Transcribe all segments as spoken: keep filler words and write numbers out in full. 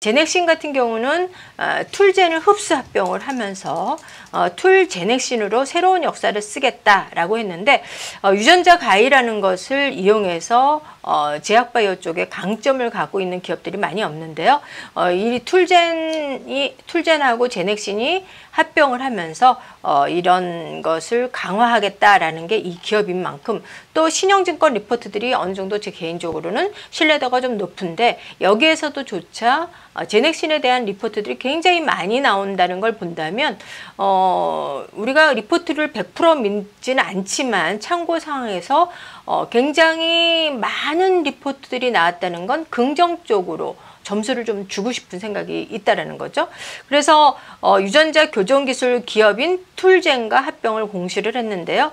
제넥신 같은 경우는 어, 툴젠을 흡수 합병을 하면서 어, 툴제넥신으로 새로운 역사를 쓰겠다라고 했는데 어, 유전자 가위라는 것을 이용해서 어, 제약바이오 쪽에 강점을 갖고 있는 기업들이 많이 없는데요. 어, 이 툴젠이 툴젠하고 제넥신이 합병을 하면서 어, 이런 것을 강화하겠다라는 게 이 기업인 만큼 또 신영증권 리포트들이 어느 정도 제 개인적으로는 신뢰도가 좀 높은데 여기에서도 조차 어, 제넥신에 대한 리포트들이 굉장히 많이 나온다는 걸 본다면 어, 우리가 리포트를 백 퍼센트 믿지는 않지만 참고 상황에서 어, 굉장히 많은 리포트들이 나왔다는 건 긍정적으로 점수를 좀 주고 싶은 생각이 있다라는 거죠. 그래서 어, 유전자 교정 기술 기업인 툴젠과 합병을 공시를 했는데요.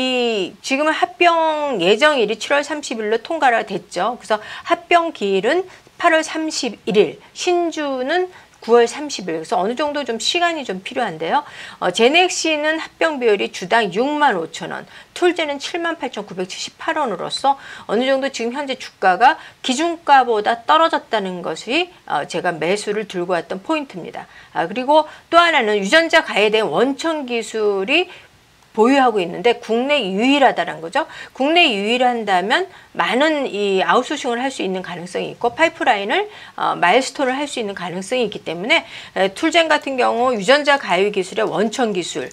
이 지금은 합병 예정일이 칠월 삼십일로 통과가 됐죠. 그래서 합병 기일은 팔월 삼십일일, 신주는 구월 삼십일. 그래서 어느 정도 좀 시간이 좀 필요한데요. 어, 제넥신은 합병 비율이 주당 육만 오천 원, 툴젠은 칠만 팔천구백칠십팔 원으로서 어느 정도 지금 현재 주가가 기준가보다 떨어졌다는 것이 어, 제가 매수를 들고 왔던 포인트입니다. 아, 그리고 또 하나는 유전자 가해에 대한 원천 기술이 보유하고 있는데 국내 유일하다는 거죠. 국내 유일한다면 많은 이 아웃소싱을 할 수 있는 가능성이 있고 파이프라인을 어, 마일스톤을 할 수 있는 가능성이 있기 때문에 에, 툴젠 같은 경우 유전자 가위 기술의 원천 기술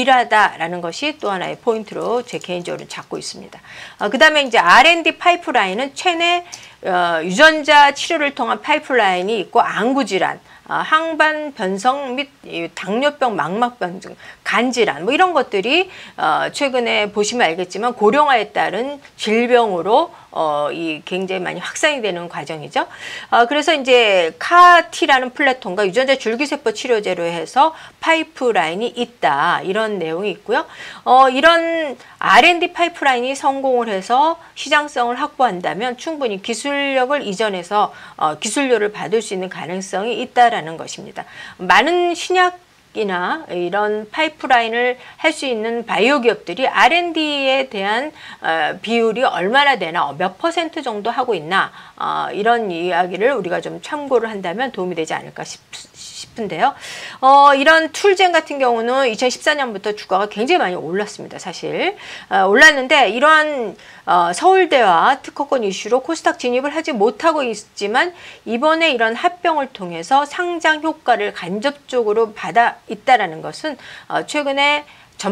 유일하다라는 것이 또 하나의 포인트로 제 개인적으로 잡고 있습니다. 어, 그 다음에 이제 알 앤 디 파이프라인은 체내 어, 유전자 치료를 통한 파이프라인이 있고 안구질환, 항반 변성 및 당뇨병, 망막병, 간질환 뭐 이런 것들이 어 최근에 보시면 알겠지만 고령화에 따른 질병으로 어 이 굉장히 많이 확산이 되는 과정이죠. 어 그래서 이제 카티라는 플랫폼과 유전자 줄기세포 치료제로 해서 파이프라인이 있다 이런 내용이 있고요. 어 이런 알 앤 디 파이프라인이 성공을 해서 시장성을 확보한다면 충분히 기술력을 이전해서 어 기술료를 받을 수 있는 가능성이 있다라는 것입니다. 많은 신약 이나 이런 파이프라인을 할 수 있는 바이오 기업들이 알 앤 디에 대한 어, 비율이 얼마나 되나 몇 퍼센트 정도 하고 있나 어, 이런 이야기를 우리가 좀 참고를 한다면 도움이 되지 않을까 싶, 싶은데요. 어, 이런 툴젠 같은 경우는 이천십사 년부터 주가가 굉장히 많이 올랐습니다. 사실 어, 올랐는데 이러한 어, 서울대와 특허권 이슈로 코스닥 진입을 하지 못하고 있지만 이번에 이런 합병을 통해서 상장 효과를 간접적으로 받아 있다라는 것은 어, 최근에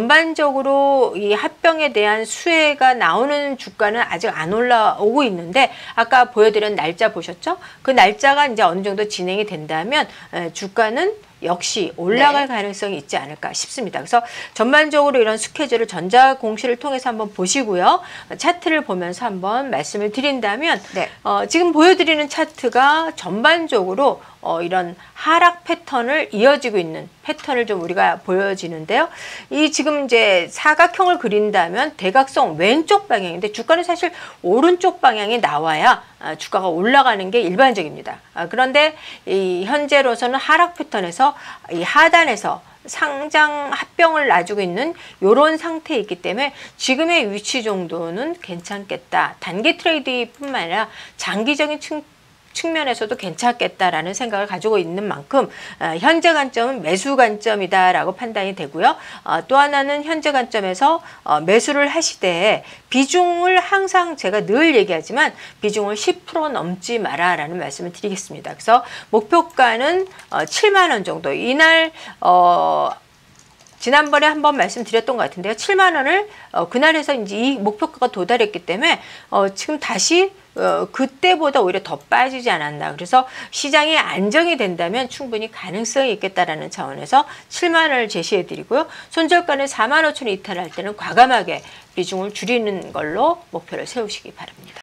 전반적으로 이 합병에 대한 수혜가 나오는 주가는 아직 안 올라오고 있는데 아까 보여드린 날짜 보셨죠? 그 날짜가 이제 어느 정도 진행이 된다면 에, 주가는 역시 올라갈 네. 가능성이 있지 않을까 싶습니다. 그래서 전반적으로 이런 스케줄을 전자공시를 통해서 한번 보시고요. 차트를 보면서 한번 말씀을 드린다면 네. 어, 지금 보여드리는 차트가 전반적으로 어, 이런 하락 패턴을 이어지고 있는 패턴을 좀 우리가 보여지는데요. 이 지금 이제 사각형을 그린다면 대각선 왼쪽 방향인데 주가는 사실 오른쪽 방향이 나와야 아, 주가가 올라가는 게 일반적입니다. 아, 그런데 이 현재로서는 하락 패턴에서 이 하단에서 상장 합병을 놔주고 있는 이런 상태에 있기 때문에 지금의 위치 정도는 괜찮겠다. 단기 트레이드뿐만 아니라 장기적인 측 측면에서도 괜찮겠다라는 생각을 가지고 있는 만큼 어, 현재 관점은 매수 관점이다라고 판단이 되고요. 어, 또 하나는 현재 관점에서 어, 매수를 하시되 비중을 항상 제가 늘 얘기하지만 비중을 십 퍼센트 넘지 마라라는 말씀을 드리겠습니다. 그래서 목표가는 어, 칠만 원 정도. 이날 어, 지난번에 한번 말씀드렸던 것 같은데요. 칠만 원을 어, 그날에서 이제 이 목표가가 도달했기 때문에 어, 지금 다시 어, 그때보다 오히려 더 빠지지 않았나. 그래서 시장이 안정이 된다면 충분히 가능성이 있겠다라는 차원에서 칠만 원을 제시해 드리고요. 손절가는 사만 오천 원 이탈할 때는 과감하게 비중을 줄이는 걸로 목표를 세우시기 바랍니다.